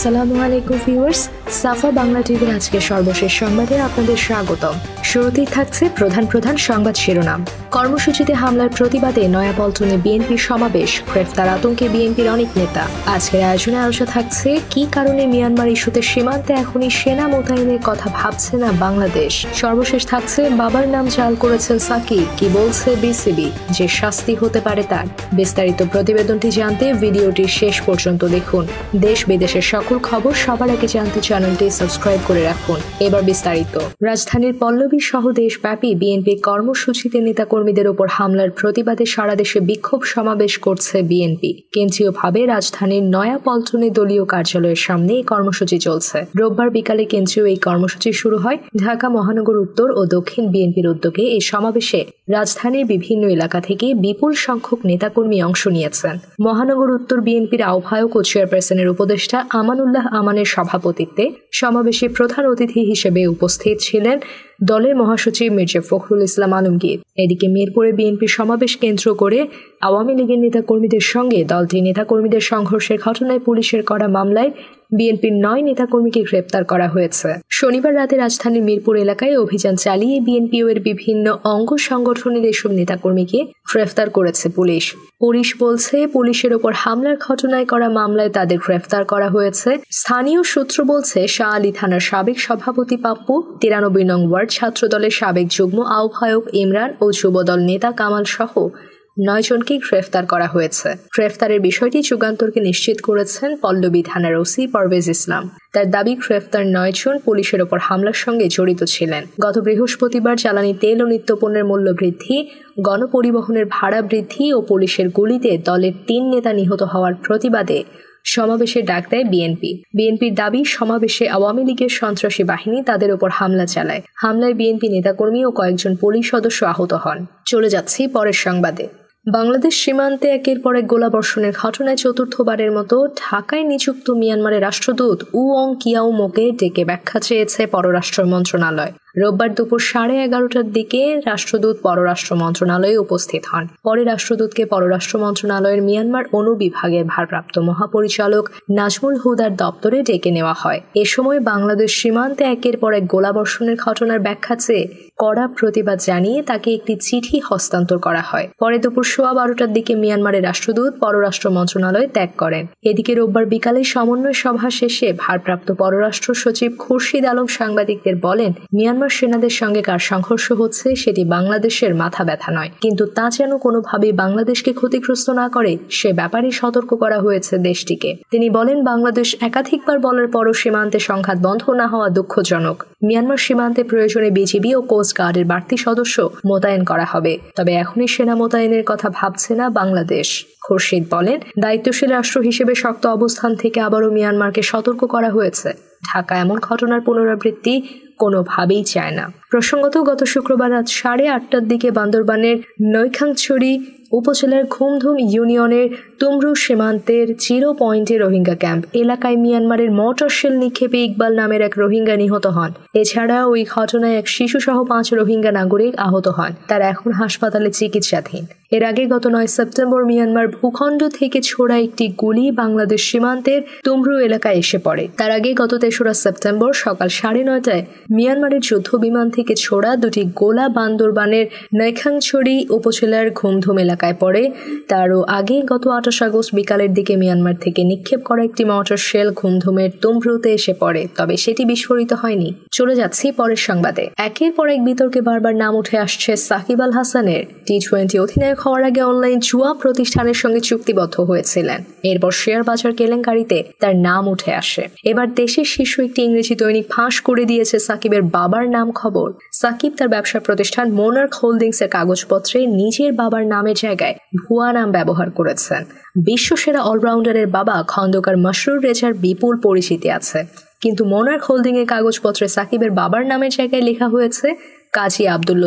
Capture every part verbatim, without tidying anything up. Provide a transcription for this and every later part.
আসসালামু আলাইকুম ভিউয়ার্স, সাফা বাংলা টিভির আজকে সর্বশেষ সংবাদে আপনাদের স্বাগতম। শুরুতেই থাকছে প্রধান প্রধান সংবাদ শিরোনাম। কর্মসূচিতে হামলার প্রতিবাদে নয়াপল্টনে বিএনপির সমাবেশ, গ্রেফতার আতঙ্কে বিএনপির অনেক নেতা। আজকের আয়োজনে আলোচনা থাকছে কি কারণে মিয়ানমার ইস্যুতে সীমান্তে এখনই সেনা মোতায়েনের কথা ভাবছে না বাংলাদেশ। সর্বশেষ থাকছে বাবার নাম জাল করেছেন সাকিব, কি বলছে বিসিবি, যে শাস্তি হতে পারে তার। বিস্তারিত প্রতিবেদনটি জানতে ভিডিওটি শেষ পর্যন্ত দেখুন। দেশ বিদেশের সকল খবর সবার আগে জানতে চ্যানেলটি সাবস্ক্রাইব করে রাখুন। এবার বিস্তারিত। রাজধানীর পল্লবী সহ দেশব্যাপী বিএনপি কর্মসূচিতে নেতাকর্মীদের উপর হামলার প্রতিবাদে সারা দেশে বিক্ষোভ সমাবেশ করছে বিএনপি। কেন্দ্রীয়ভাবে রাজধানীর নয়াপল্টনে দলীয় কার্যালয়ের সামনে এই কর্মসূচি চলছে। রোববার বিকালে কেন্দ্রীয় এই কর্মসূচি শুরু হয়। ঢাকা মহানগর উত্তর ও দক্ষিণ বিএনপির উদ্যোগে এই সমাবেশে রাজধানীর বিভিন্ন এলাকা থেকে বিপুল সংখ্যক নেতাকর্মী অংশ নিয়েছেন। মহানগর উত্তর বিএনপির আহ্বায়ক ও চেয়ারপারসনের উপদেষ্টা আমানুল্লাহ আমানের সভাপতিত্বে সমাবেশে প্রধান অতিথি হিসেবে উপস্থিত ছিলেন দলের মহাসচিব মির্জা ফখরুল ইসলাম আলমগীর। এদিকে মিরপুরে বিএনপির সমাবেশ কেন্দ্র করে আওয়ামী লীগের নেতাকর্মীদের সঙ্গে দলটির নেতাকর্মীদের সংঘর্ষের ঘটনায় পুলিশের করা মামলায় বিএনপির নয় নেতাকর্মীকে গ্রেপ্তার করা হয়েছে। শনিবার রাতে রাজধানীর মিরপুর এলাকায় অভিযান চালিয়ে বিএনপিও এর বিভিন্ন অঙ্গ সংগঠনের এসব নেতাকর্মীকে গ্রেফতার করেছে পুলিশ। পুলিশ বলছে, পুলিশের ওপর হামলার ঘটনায় করা মামলায় তাদের গ্রেফতার করা হয়েছে। স্থানীয় সূত্র বলছে, শাহ আলী থানার সাবেক সভাপতি পাপ্পু, তিরানব্বই নং ওয়ার্ড ছাত্র দলের সাবেক যুগ্ম আহ্বায়ক ইমরান ও যুবদল নেতা কামাল সহ নয় জনকে গ্রেফতার করা হয়েছে। গ্রেফতারের বিষয়টি যুগান্তরকে নিশ্চিত করেছেন পল্লবী থানার ওসি পারভেজ ইসলাম। তার দাবি, গ্রেফতার নয় জন পুলিশের ওপর হামলার সঙ্গে জড়িত ছিলেন। গত বৃহস্পতিবার জ্বালানি তেল ও নিত্যপণ্যের মূল্য বৃদ্ধি, গণপরিবহনের ভাড়া বৃদ্ধি ও পুলিশের গুলিতে দলের তিন নেতা নিহত হওয়ার প্রতিবাদে সমাবেশে ডাক দেয় বিএনপি। বিএনপির দাবি, সমাবেশে আওয়ামী লীগের সন্ত্রাসী বাহিনী তাদের উপর হামলা চালায়। হামলায় বিএনপি নেতাকর্মী ও কয়েকজন পুলিশ সদস্য আহত হন। চলে যাচ্ছি পরের সংবাদে। বাংলাদেশ সীমান্তে একের পর এক গোলাবর্ষণের ঘটনায় চতুর্থবারের মতো ঢাকায় নিযুক্ত মিয়ানমারের রাষ্ট্রদূত উ অং কিয়াওমোকে ডেকে ব্যাখ্যা চেয়েছে পররাষ্ট্র মন্ত্রণালয়। রোববার দুপুর সাড়ে এগারোটার দিকে রাষ্ট্রদূত পররাষ্ট্র মন্ত্রণালয়ে উপস্থিত হন। পরে রাষ্ট্রদূতকে পররাষ্ট্র মন্ত্রণালয়ের মিয়ানমার অনুবিভাগের ভারপ্রাপ্ত মহাপরিচালক নাজমুল হুদার দপ্তরে ডেকে নেওয়া হয়। এ সময় বাংলাদেশ সীমান্তে একের পর এক গোলাবর্ষণের ঘটনার ব্যাখ্যা চেয়ে কড়া প্রতিবাদ জানিয়ে তাকে একটি চিঠি হস্তান্তর করা হয়। পরে দুপুর সোয়া বারোটার দিকে মিয়ানমারের রাষ্ট্রদূত পররাষ্ট্র মন্ত্রণালয় ত্যাগ করেন। এদিকে রোববার বিকালে সমন্বয় সভা শেষে ভারপ্রাপ্ত পররাষ্ট্র সচিব খুরশিদ আলম সাংবাদিকদের বলেন, মিয়ানমার সেনাদের সঙ্গে কার সংঘর্ষ হচ্ছে সেটি বাংলাদেশের মাথা ব্যথা নয়, কিন্তু তা যেন কোনোভাবেই বাংলাদেশকে ক্ষতিগ্রস্ত না করে সে ব্যাপারে সতর্ক করা হয়েছে দেশটিকে। তিনি বলেন, বাংলাদেশ একাধিকবার বলার পরও সীমান্তে সংঘাত বন্ধ না হওয়া দুঃখজনক। মিয়ানমার সীমান্তে প্রয়োজনে বিজিবি ও কোস্ট গার্ডের বাড়তি সদস্য মোতায়েন করা হবে, তবে এখনই সেনা মোতায়েনের কথা ভাবছে না বাংলাদেশ। খুরশিদ বলেন, দায়িত্বশীল রাষ্ট্র হিসেবে শক্ত অবস্থান থেকে আবারও মিয়ানমারকে সতর্ক করা হয়েছে। ঢাকা এমন ঘটনার পুনরাবৃত্তি কোনোভাবেই চায় না। প্রসঙ্গত, গত শুক্রবার রাত সাড়ে আটটার দিকে বান্দরবানের নৈখাংছড়ি উপজেলার ঘুমধুম ইউনিয়নের তুমরু সীমান্তের জিরো পয়েন্টে রোহিঙ্গা ক্যাম্প এলাকায় মিয়ানমারের মর্টার শেল নিক্ষেপে ইকবাল নামের এক রোহিঙ্গা নিহত হন। এছাড়া ওই ঘটনায় এক শিশু সহ পাঁচ রোহিঙ্গা নাগরিক আহত হন। তারা এখন হাসপাতালে চিকিৎসাধীন। এর আগে গত নয় সেপ্টেম্বর মিয়ানমার ভূখণ্ড থেকে ছোড়া একটি গুলি বাংলাদেশ সীমান্তের তুমরু এলাকায় এসে পড়ে। তার আগে গত তেসরা সেপ্টেম্বর সকাল সাড়ে নয়টায় মিয়ানমারের যুদ্ধ বিমান থেকে ছোড়া দুটি গোলা বান্দরবানের নৈখাংছড়ি উপজেলার ঘুমধুম এলাকায় পড়ে। তারও আগে গত আঠাশ আগস্ট বিকালের দিকে মিয়ানমার থেকে নিক্ষেপ করা একটি মর্টার শেল ঘুমধুমের তুমরুতে এসে পড়ে, তবে সেটি বিস্ফোরিত হয়নি। চলে যাচ্ছি পরের সংবাদে। একের পর এক বিতর্কে বারবার নাম উঠে আসছে সাকিব আল হাসানের। টি টোয়েন্টি অধিনায়ক হওয়ার আগে অনলাইন জুয়া প্রতিষ্ঠানের সঙ্গে চুক্তিবদ্ধ হয়েছিলেন। এরপর শেয়ার বাজার কেলেঙ্কারিতে তার নাম উঠে আসে। এবার দেশের শীর্ষ একটি ইংরেজি দৈনিক ফাঁস করে দিয়েছে সাকিবের বাবার নাম খবর। সাকিব তার ব্যবসা প্রতিষ্ঠান মোনার্ক হোল্ডিংস এর কাগজপত্রে নিজের বাবার নামের জায়গায় ভুয়া নাম ব্যবহার করেছেন। বিশ্বসেরা অলরাউন্ডারের বাবা খন্দকার মাসরুর রেজার বিপুল পরিচিতি আছে, কিন্তু মোনার্ক হোল্ডিং এর কাগজপত্রে সাকিবের বাবার নামের জায়গায় লেখা হয়েছে কাজী আব্দুল লতিফ।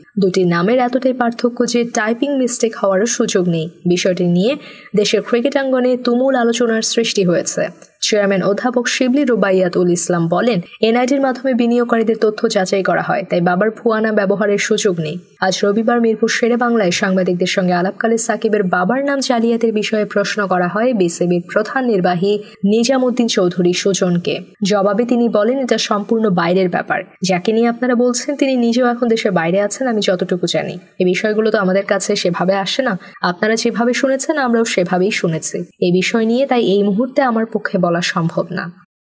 দুটি নামের এতটাই পার্থক্য যে টাইপিং মিস্টেক হওয়ারও সুযোগ নেই। বিষয়টি নিয়ে দেশের ক্রিকেটাঙ্গনে তুমুল আলোচনার সৃষ্টি হয়েছে। চেয়ারম্যান অধ্যাপক শিবলি রুবাইয়াতুল ইসলাম বলেন, এনআইডির মাধ্যমে বিনিয়োগকারীদের তথ্য যাচাই করা হয়, তাই বাবার ভুয়া নাম ব্যবহারের সুযোগ নেই। আজ রবিবার মিরপুর শেরে বাংলায় সাংবাদিকদের সঙ্গে আলাপকালে সাকিবের বাবার নাম জালিয়াতির বিষয়ে প্রশ্ন করা হয় বিসিবির প্রধান নির্বাহী নিজামুদ্দিন চৌধুরী সুজনকে। জবাবে তিনি বলেন, এটা সম্পূর্ণ বাইরের ব্যাপার। যাকে নিয়ে আপনারা বলছেন তিনি নিজেও এখন দেশের বাইরে আছেন, আমি যতটুকু জানি। এই বিষয়গুলো তো আমাদের কাছে সেভাবে আসে না। আপনারা যেভাবে শুনেছেন আমরাও সেভাবেই শুনেছি। এই বিষয় নিয়ে তাই এই মুহূর্তে আমার পক্ষে বলা সম্ভব না।